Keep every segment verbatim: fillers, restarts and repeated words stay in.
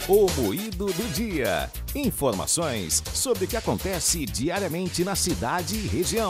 O Moído do Dia. Informações sobre o que acontece diariamente na cidade e região.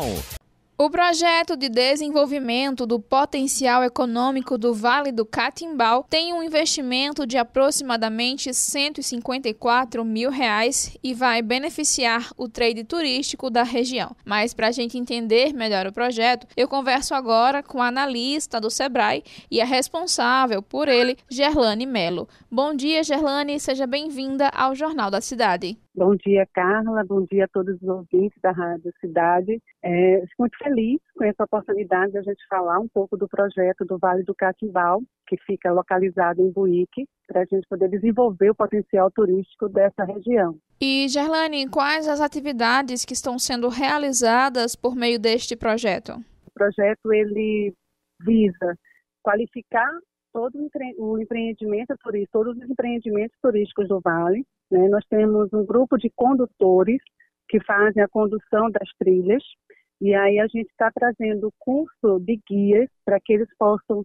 O projeto de desenvolvimento do potencial econômico do Vale do Catimbau tem um investimento de aproximadamente cento e cinquenta e quatro mil reais e vai beneficiar o trade turístico da região. Mas para a gente entender melhor o projeto, eu converso agora com a analista do Sebrae e a responsável por ele, Gerlane Melo. Bom dia, Gerlane, seja bem-vinda ao Jornal da Cidade. Bom dia, Carla. Bom dia a todos os ouvintes da Rádio Cidade. É, fico muito feliz com essa oportunidade de a gente falar um pouco do projeto do Vale do Catimbau, que fica localizado em Buíque, para a gente poder desenvolver o potencial turístico dessa região. E, Gerlane, quais as atividades que estão sendo realizadas por meio deste projeto? O projeto ele visa qualificar todo o empreendimento turístico, todos os empreendimentos turísticos do Vale. Né? Nós temos um grupo de condutores que fazem a condução das trilhas, e aí a gente está trazendo curso de guias para que eles possam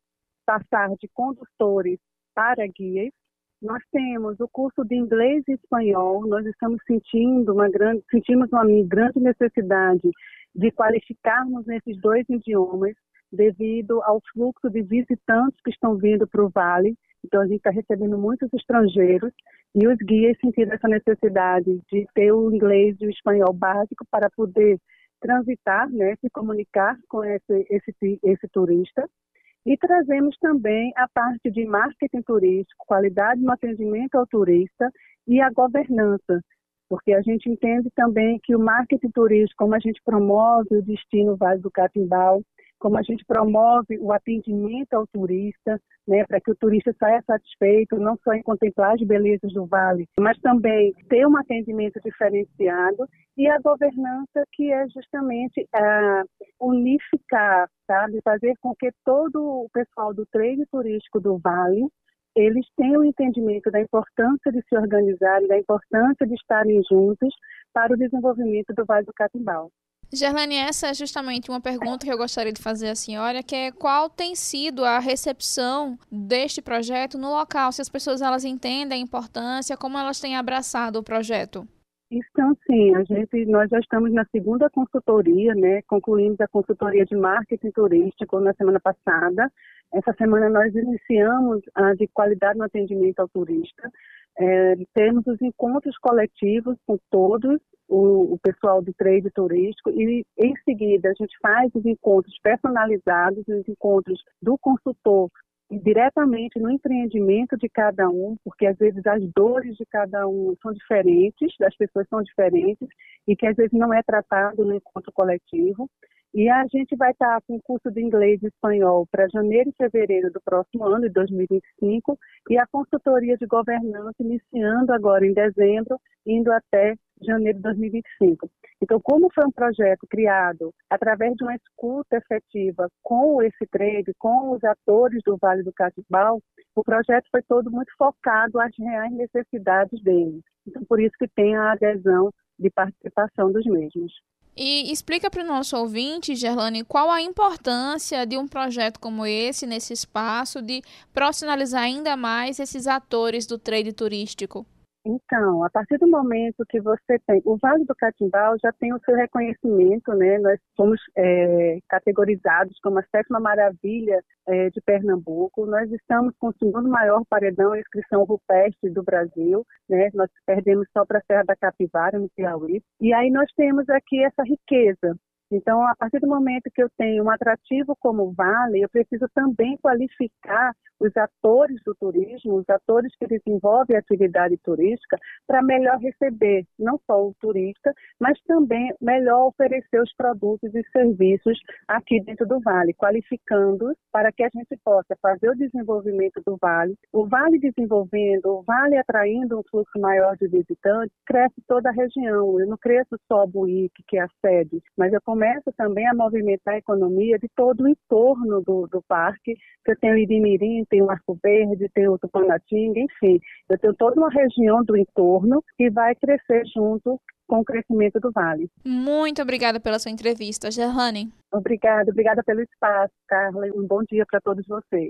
passar de condutores para guias. Nós temos o curso de inglês e espanhol. Nós estamos sentindo uma grande, sentimos uma grande necessidade de qualificarmos nesses dois idiomas, devido ao fluxo de visitantes que estão vindo para o Vale. Então, a gente está recebendo muitos estrangeiros e os guias sentiram essa necessidade de ter o inglês e o espanhol básico para poder transitar, né, se comunicar com esse, esse, esse turista. E trazemos também a parte de marketing turístico, qualidade no atendimento ao turista e a governança, porque a gente entende também que o marketing turístico, como a gente promove o destino Vale do Catimbau, como a gente promove o atendimento ao turista, né, para que o turista saia satisfeito, não só em contemplar as belezas do Vale, mas também ter um atendimento diferenciado, e a governança, que é justamente a unificar, sabe, fazer com que todo o pessoal do trade turístico do Vale, eles tenham o entendimento da importância de se organizarem, da importância de estarem juntos para o desenvolvimento do Vale do Catimbau. Gerlane, essa é justamente uma pergunta que eu gostaria de fazer à senhora, que é qual tem sido a recepção deste projeto no local, se as pessoas elas entendem a importância, como elas têm abraçado o projeto? Então, sim, a gente, nós já estamos na segunda consultoria, né? Concluímos a consultoria de marketing turístico na semana passada. Essa semana nós iniciamos a de qualidade no atendimento ao turista. É, temos os encontros coletivos com todos, o, o pessoal do trade turístico, e em seguida a gente faz os encontros personalizados, os encontros do consultor diretamente no empreendimento de cada um, porque às vezes as dores de cada um são diferentes, das pessoas são diferentes, e que às vezes não é tratado no encontro coletivo. E a gente vai estar com o curso de inglês e espanhol para janeiro e fevereiro do próximo ano, de dois mil e vinte e cinco, e a consultoria de governança iniciando agora em dezembro, indo até janeiro de dois mil e vinte e cinco. Então, como foi um projeto criado através de uma escuta efetiva com esse trade, com os atores do Vale do Catimbau, o projeto foi todo muito focado às reais necessidades deles. Então, por isso que tem a adesão de participação dos mesmos. E explica para o nosso ouvinte, Gerlane, qual a importância de um projeto como esse, nesse espaço, de profissionalizar ainda mais esses atores do trade turístico? Então, a partir do momento que você tem... O Vale do Catimbau já tem o seu reconhecimento, né? Nós somos é, categorizados como a sétima maravilha é, de Pernambuco. Nós estamos com o segundo maior paredão em inscrição rupestre do Brasil, né? Nós perdemos só para a Serra da Capivara, no Piauí. E aí nós temos aqui essa riqueza. Então, a partir do momento que eu tenho um atrativo como o Vale, eu preciso também qualificar os atores do turismo, os atores que desenvolvem a atividade turística, para melhor receber não só o turista, mas também melhor oferecer os produtos e serviços aqui dentro do Vale, qualificando-os para que a gente possa fazer o desenvolvimento do Vale. O Vale desenvolvendo, o Vale atraindo um fluxo maior de visitantes, cresce toda a região. Eu não cresço só a Buíque, que é a sede, mas eu começo também a movimentar a economia de todo o entorno do, do parque, que eu tenho o Irimirim, tem o Arco Verde, tem o Tupanatinga, enfim, eu tenho toda uma região do entorno que vai crescer junto com o crescimento do Vale. Muito obrigada pela sua entrevista, Gerlane. Obrigada, obrigada pelo espaço, Carla, e um bom dia para todos vocês.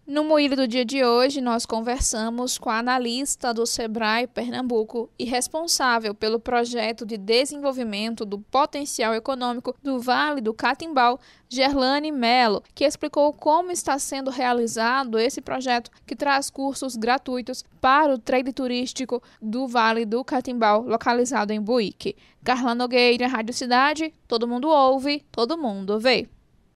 No Moído do dia de hoje, nós conversamos com a analista do Sebrae Pernambuco e responsável pelo projeto de desenvolvimento do potencial econômico do Vale do Catimbau, Gerlane Melo, que explicou como está sendo realizado esse projeto que traz cursos gratuitos para o trade turístico do Vale do Catimbau, localizado em Buíque. Carla Nogueira, Rádio Cidade, todo mundo ouve, todo mundo vê.